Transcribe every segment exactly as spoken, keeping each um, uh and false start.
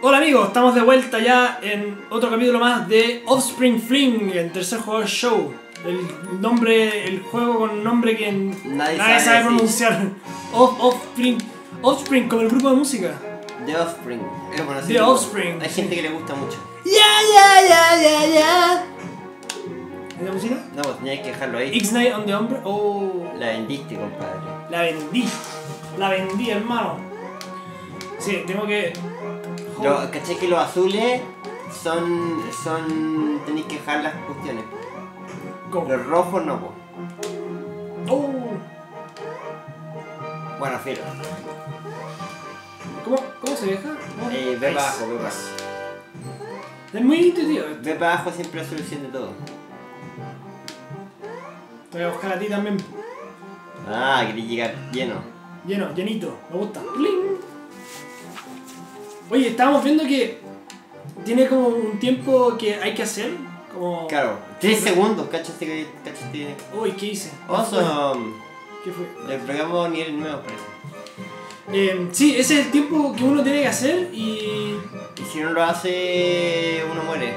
Hola amigos, estamos de vuelta ya en otro capítulo más de Offspring Fling, el tercer juego del show. El nombre, el juego con un nombre que nadie, nadie sabe, sabe pronunciar. Off, Offspring, Offspring como el grupo de música. The Offspring. Es bueno, The Offspring. Hay gente que le gusta mucho. Ya, ya, ya, ya, ya. ¿Es la música? No, pues tenías que dejarlo ahí. X-Night on the Umbre. Oh. La vendiste, compadre. La vendí. La vendí, hermano. Sí, tengo que... Lo, ¿Caché que los azules son... son... tenéis que dejar las cuestiones? ¿Cómo? Los rojos no, po. Oh. Bueno, filo. ¿Cómo, ¿Cómo se deja? ¿Cómo? Eh, ve para abajo, ve para abajo. Es muy intuitivo. Ve para abajo siempre la solución de todo. Te voy a buscar a ti también. Ah, quería llegar lleno. Lleno, llenito, me gusta. ¡Pling! Oye, estábamos viendo que tiene como un tiempo que hay que hacer. Como... Claro, tres segundos, ¿cachaste que cachaste? Uy, ¿qué hice? Awesome. ¿Qué fue? Le pegamos nivel nuevo, parece. Eh, sí, ese es el tiempo que uno tiene que hacer y... Y si no lo hace, uno muere.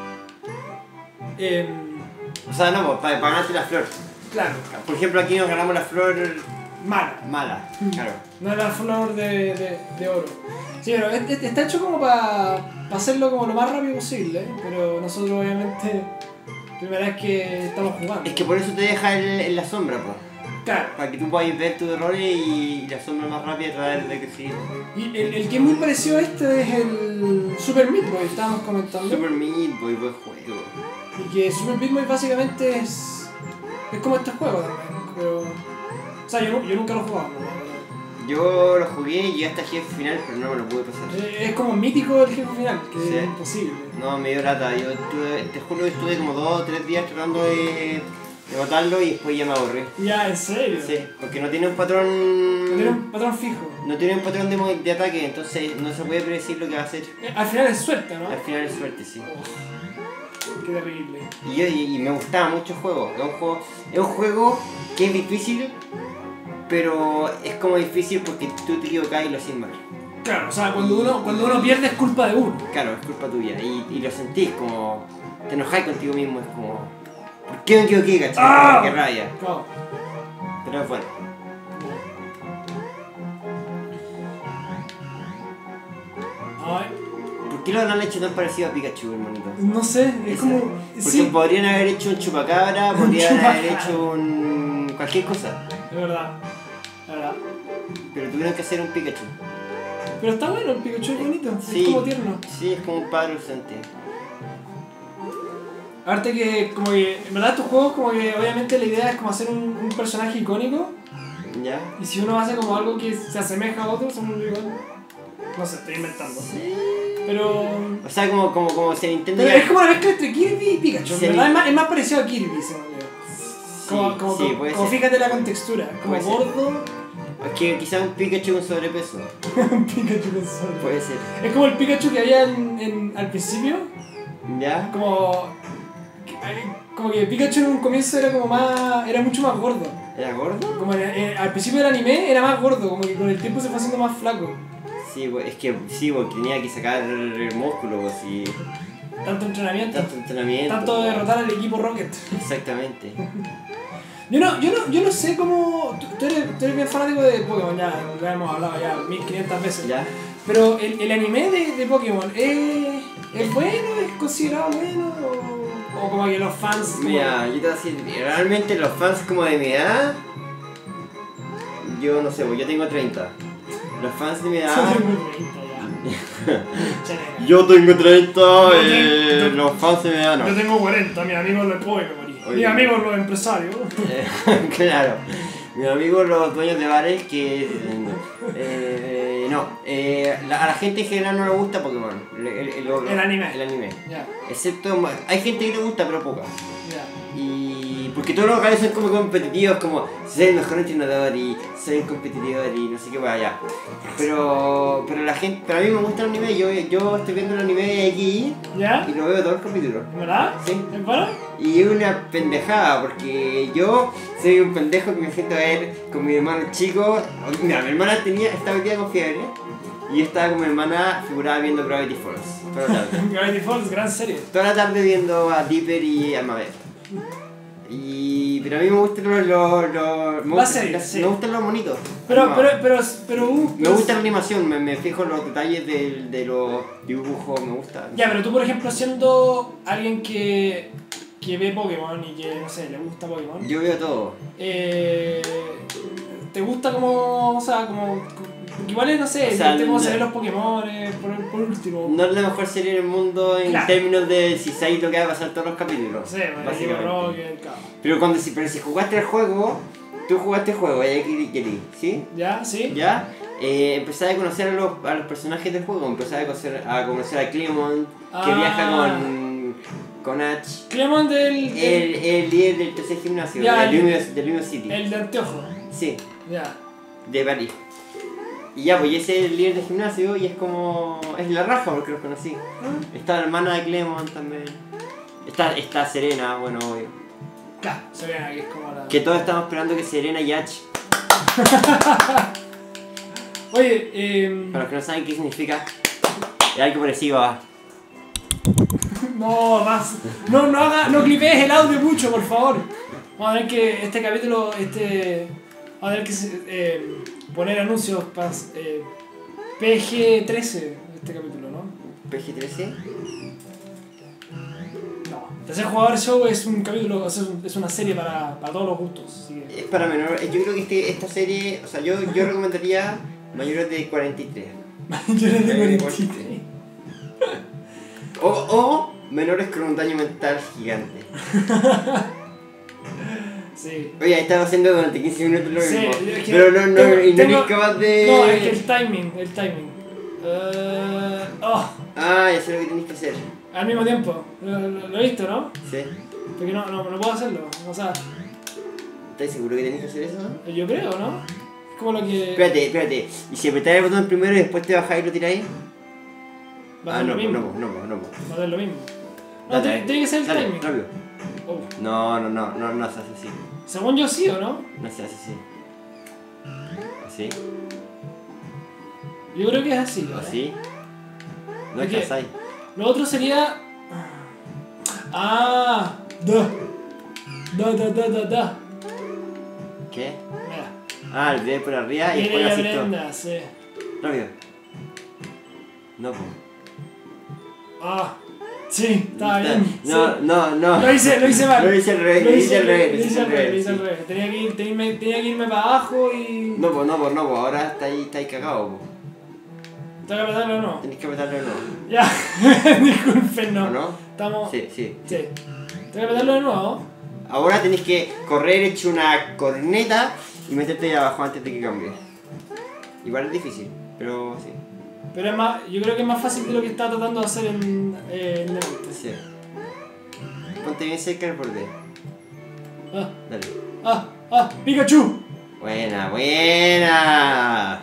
Eh, O sea, no, para, para ganarte la flor. claro. Por ejemplo, aquí nos ganamos la flor Mala. mala, claro. No era flor de, de, de oro. Sí, pero este está hecho como para pa hacerlo como lo más rápido posible, ¿eh? Pero nosotros obviamente, primera vez que estamos jugando. Es que por eso te deja el, en la sombra, pues. Claro. Para que tú puedas ver tus errores y, y la sombra más rápida tratar de que sí. Y el, el que es muy parecido a este es el Super Meat Boy, estábamos comentando. Super Meat Boy, buen juego. Y que Super Meat Boy básicamente es. Es como este juego también, pero. O sea, yo, yo nunca lo he jugado, ¿no? Yo lo jugué y llegué hasta el jefe final, pero no me lo pude pasar. Es como mítico el jefe final, que Sí. es imposible. No, me dio lata. Yo estuve, te juro que estuve como dos o tres días tratando de, de matarlo y después ya me aburrí. Ya, ¿en serio? Sí, porque no tiene un patrón. No tiene un patrón fijo. No tiene un patrón de, mo- de ataque, entonces no se puede predecir lo que va a hacer. Eh, Al final es suerte, ¿no? Al final es suerte, sí. Oh, qué terrible. Y, yo, y, y me gustaba mucho el juego. Es un juego. Es un juego que es difícil, pero es como difícil porque tú te equivocás y lo haces mal. Claro, o sea, cuando uno, cuando uno pierde es culpa de uno. Claro, es culpa tuya. Y, y lo sentís como. Te enojáis contigo mismo, es como. ¿Por qué me equivoqué, cachai? ¡Ah! Qué rabia. Claro. Pero es bueno. Ay, ¿Por qué lo han hecho tan parecido a Pikachu, hermanito? no sé, es Esa- como. Porque Sí, podrían haber hecho un chupacabra, podrían haber chupacabra. hecho un. cualquier cosa. de verdad. De verdad. Pero tuvieron que hacer un Pikachu. Pero está bueno, el Pikachu es bonito, Sí, es como tierno. sí, es como un padre ausente. Aparte que, como que, en verdad estos juegos, como que obviamente la idea es como hacer un, un personaje icónico. ¿Ya? Y si uno hace como algo que se asemeja a otro, son muy igual. No sé, estoy inventando. Pero. O sea, como, como, como si Nintendo Pero ya- es como la mezcla entre Kirby y Pikachu. En Sí. verdad es más, es más parecido a Kirby, se me olvidó. Como, Sí, como, sí, como, puede como ser. fíjate la contextura. Como Puede ser. gordo, Es que quizás un Pikachu con sobrepeso. un Pikachu con sol. Puede ser. Es como el Pikachu que había en, en, al principio. ¿Ya? Como. Como que Pikachu en un comienzo era como más. Era mucho más gordo. ¿Era gordo? Como en- en- al principio del anime era más gordo, como que con el tiempo se fue haciendo más flaco. Sí, pues, es que sí, porque tenía que sacar el músculo, pues, y Tanto entrenamiento. tanto entrenamiento. Tanto pues. derrotar al equipo Rocket. Exactamente. Yo no, yo no, yo no sé cómo. Tú, tú eres, tú eres bien fanático de Pokémon, ya, ya hemos hablado ya mil quinientas veces. ¿Ya? Pero el, el anime de, de Pokémon, ¿es, ¿es bueno? ¿Es considerado bueno? O, o como que los fans. como- Mira, yo te voy a decir, realmente los fans como de mi edad, yo no sé, pues yo tengo treinta. Los fans de mi edad. Son muy bonitos ya. Chévere. Yo tengo treinta, Yo eh, tengo- los fans de mi edad no. Yo tengo cuarenta, mis amigos los puedo me morí. Oye. Mis amigos los empresarios. Eh, claro, mis amigos los dueños de bares que... Eh, no, eh, la- a la gente en general no le gusta Pokémon. El, el- el- El anime. El anime. Ya, Excepto, hay gente que le gusta, pero poca. ya. Y porque todos los locales son como competitivos, como soy el mejor entrenador y soy el competidor y no sé qué para allá. Pero, pero la gente, pero a mí me gusta el anime, yo, yo estoy viendo el anime aquí ¿Ya? y lo veo todos los capítulos. ¿Verdad? Sí. ¿Es bueno? Y es una pendejada, porque yo soy un pendejo que me siento a ver con mi hermano chico. Mira, mi hermana tenía, estaba hoy día con fiebre Y yo estaba con mi hermana figurada viendo Gravity Falls. Toda la tarde. Gravity Falls, gran serie. Toda la tarde viendo a Dipper y a Mabel. Y... pero a mí me gustan los... los, los me, La gustan, serie, las- sí. me gustan los monitos. Pero, animados. pero, pero, pero, uh, Me gusta la animación, me, me fijo en los detalles de, de los dibujos, me gusta. Ya, pero tú, por ejemplo, siendo alguien que, que ve Pokémon y que, no sé, le gusta Pokémon, Yo veo todo. eh, ¿te gusta como, o sea, como, igual es, no sé, O sea, viste cómo no- se ven los Pokémon, eh, por, por último? No es la mejor serie del mundo en Claro. términos de si sabéis lo que va a pasar todos los capítulos. No sé, bueno, digo básicamente. Rocket, cabrón. Pero, cuando, si, pero si jugaste el juego, tú jugaste el juego, ya que ¿sí? ¿Ya? ¿Sí? ¿Ya? Eh, empezás a conocer a los, a los personajes del juego, empezás a conocer a, conocer a Clemon, que Ah. viaja con, con Ash, Clemon del, el, del el líder del tercer gimnasio, Ya, del el- Lumios, del Lumios City. el de anteojo. Sí, Ya. de París. Y ya, pues y ese es el líder del gimnasio y es como... es la raja porque los conocí. ¿Ah? Está la hermana de Clemon también. Está, está Serena, bueno, obvio. Claro, se ve aquí, es como la... Que todos estamos esperando que Serena y Ash, Oye, eh... para los que no saben qué significa, es algo parecido a... No, más. No, no haga, no clipees el audio mucho, por favor. Vamos a ver que este capítulo, este. Vamos a ver que eh, poner anuncios para eh, P G trece, este capítulo, ¿no? P G trece. No. Tercer Jugador Show es un capítulo, es, un- es una serie para, para todos los gustos. Así que... Es para menor, yo creo que este, esta serie, o sea, yo, yo recomendaría mayores de cuarenta y tres. Yo le digo Eh, cuarenta y tres. O, o menores con un daño mental gigante. Sí. Oye, he estado haciendo durante quince minutos lo Sí, mismo. es que Pero no, no, tengo- y no tengo- eres capaz de... No, es que el timing, el timing. Eh, oh, Ah, ya sé lo que tienes que hacer. al mismo tiempo. Lo, lo, lo he visto, ¿no? Sí. Porque no, no, no puedo hacerlo. O sea, ¿Estás seguro que tienes que hacer eso? yo creo, ¿no? Es como lo que. Espérate, espérate. ¿Y si apretáis el botón primero y después te bajáis y lo tiráis? Va a Ah, ser no, lo no, mismo. no, no, no. Va a ser lo mismo. No, Dale, tiene, tiene que ser el dale, timing. rápido. Oh. No, no, no, no, no se hace así. Según yo sí o no. No se hace así. ¿Así? Yo creo que es así. ¿vale? ¿Así? No ¿De qué? alcanzáis. Lo otro sería. Ah, da. Da, da, da, da, da. ¿Qué? Mira. Ah, el de por arriba y Mira después ya así todo. Brenda, sí. Rápido. No, pues. Ah, sí, estaba bien. No, sí. no, no. Lo hice, lo hice mal. Lo hice al revés, Lo lo hice al revés, Lo hice al revés, lo hice al sí. revés. Tenía que, ir, tenía, tenía que irme para abajo y. No, pues, no, pues, no, pues, ahora está ahí, está ahí cagado, pues. ¿Tengo que apretarlo o no? Tenés que apretarlo de nuevo. Ya, disculpen, no. ¿O no? Estamos. Sí, sí. Sí. ¿Tengo que apretarlo de nuevo? Ahora tenés que correr hecho una corneta y meterte ahí abajo antes de que cambie. Igual es difícil, pero sí. Pero es más, yo creo que es más fácil de lo que estaba tratando de hacer en, eh, en delante. Sí. Ponte bien cerca del borde. Ah, Dale. ah, ah, Pikachu. Buena, buena.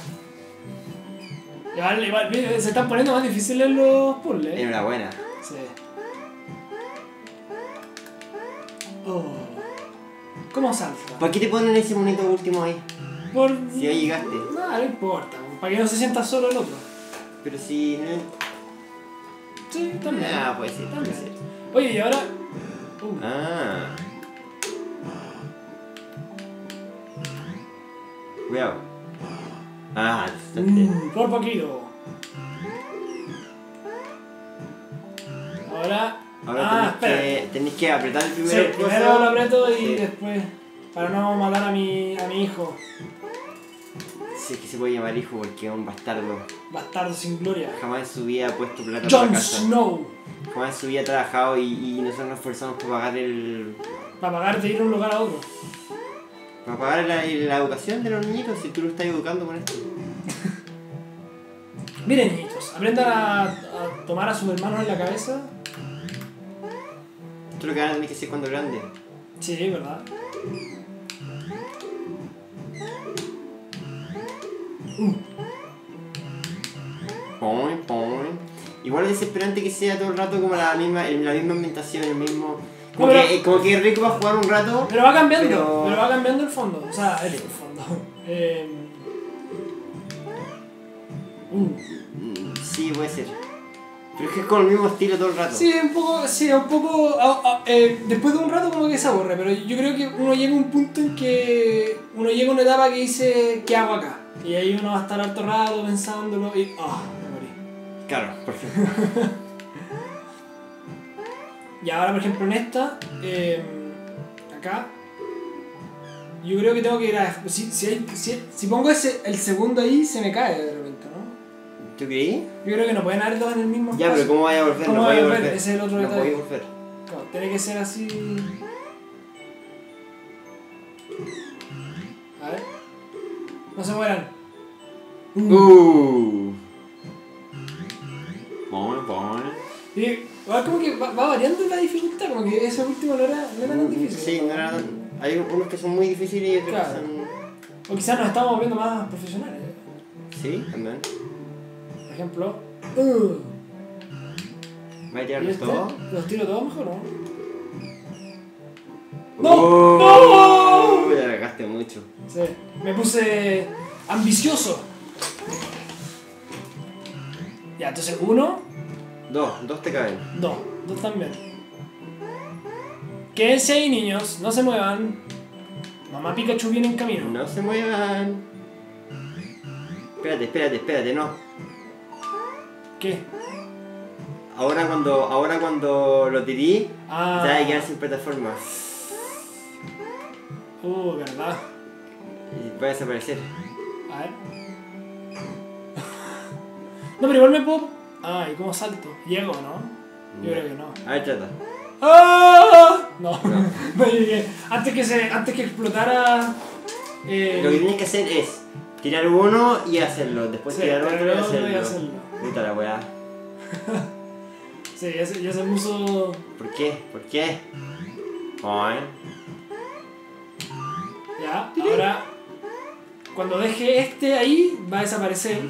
Igual, igual, mira, se están poniendo más difíciles los puzzles. ¿eh? Enhorabuena. Sí. Oh. ¿Cómo salta? ¿Por qué te ponen ese monito último ahí? Por... Si ya llegaste. No, no importa, para que no se sienta solo el otro. Pero si no. Sí, también. Ah, puede ser, puede También. ser. Oye, y ahora... Uh. Ah. Cuidado. Ah, bastante. Mm, por poquito. Ahora... Ahora ah, tenés, espera. que, tenés que apretar el Sí, primero. primero lo aprieto y Sí. después... Para no matar a mi, a mi hijo. Si es que se puede llamar hijo porque es un bastardo. Bastardo sin gloria. Jamás en su vida ha puesto plata para Jon la casa. Snow. Jamás en su vida ha trabajado y, y nosotros nos esforzamos por pagar el. Para pagar de ir de un lugar a otro. para pagar la, la educación de los niñitos si tú lo estás educando con esto. Miren, niñitos, aprendan a, a tomar a sus hermanos en la cabeza. Esto es lo que van a tener que hacer cuando grande. Sí, ¿verdad? Uh. Poing, poing. Igual es desesperante que sea todo el rato como la misma, en la misma ambientación, el mismo. Como, No, pero- que, como que rico va a jugar un rato. Pero va cambiando, Pero- pero, va cambiando el fondo. O sea, el fondo. Eh, Uh. Sí, puede ser. Pero es que es con el mismo estilo todo el rato. Sí, un poco, sí, un poco, a, a, eh, después de un rato como que se aburre, pero yo creo que uno llega a un punto en que uno llega a una etapa que dice, ¿qué hago acá? Y ahí uno va a estar harto rato pensándolo y, ah, me morí. Claro, perfecto. Y ahora, por ejemplo, en esta, eh, acá, yo creo que tengo que ir a, si, si, hay, si, si pongo ese, el segundo ahí, se me cae de repente, ¿no? ¿Tú creí? Yo creo que no pueden haber dos en el mismo espacio. Ya, pero ¿cómo vaya a volver? ¿Cómo no vaya a volver. volver? Ese es el otro no detalle. voy a volver. Claro, tiene que ser así. A ver. No se mueran. Uh. uh. Bueno, bueno. Y igual como que va, va variando la dificultad, como que ese último no era, no era tan difícil. Sí, no era tan... Hay unos que son muy difíciles y otros Claro. que son... O quizás nos estamos viendo más profesionales. Sí, también. Por ejemplo. Uh. ¿Va a ¿Y tirarlos este? todos? ¿Los tiro todos mejor, no? ¡No! ¡No! Ya cagaste mucho. Sí. Me puse ambicioso. Ya, entonces uno, Dos, dos te caen. dos, dos también. Quédense ahí, niños, no se muevan. Mamá Pikachu viene en camino. No se muevan. Espérate, espérate, espérate, no. ¿Qué? Ahora cuando, ahora cuando lo tiré, Ah. ya hay que quedar sin plataforma. Uh, verdad. Y va a desaparecer. A ver. No, pero igual me puedo. Ah, ¿y cómo salto? Llego, ¿no? Yo creo que no. A ver, trata. ¡Ah! No, no, no llegué. Antes que, se, antes que explotara. Eh, Lo que tienes que hacer es tirar uno y hacerlo. Después Sí, tirar otro y tirar otro hacerlo. y hacerlo. Puta la weá. Sí, ya se, ya se puso. ¿Por qué? ¿Por qué? Ay. Ya, ahora. Cuando deje este ahí, va a desaparecer.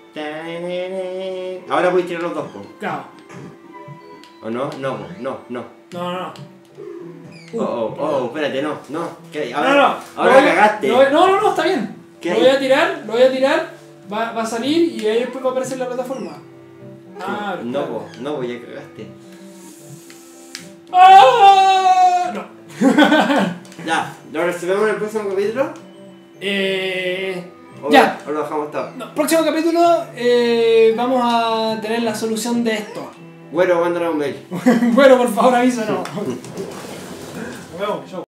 Ahora voy a tirar los dos, po. Claro. ¿O no? No, po. no, no. No, no, no. Oh, oh, oh, espérate, no, no. ¿Qué? No, Ahora, no, no. ahora Lo voy a- cagaste. lo voy- No, no, no, está bien. ¿Qué Lo hay? voy a tirar, lo voy a tirar. Va, va a salir y ahí después va a aparecer la plataforma. Ah, no, claro. po, no, po, ya cagaste. ¡Ah! No. Ya, ¿lo resolvemos en el próximo capítulo? Eh. ¿O Ya. ¿O lo dejamos todo? No, próximo capítulo eh, vamos a tener la solución de esto. Bueno, mándale un mail. Bueno, por favor avísanos. Nos vemos, chau.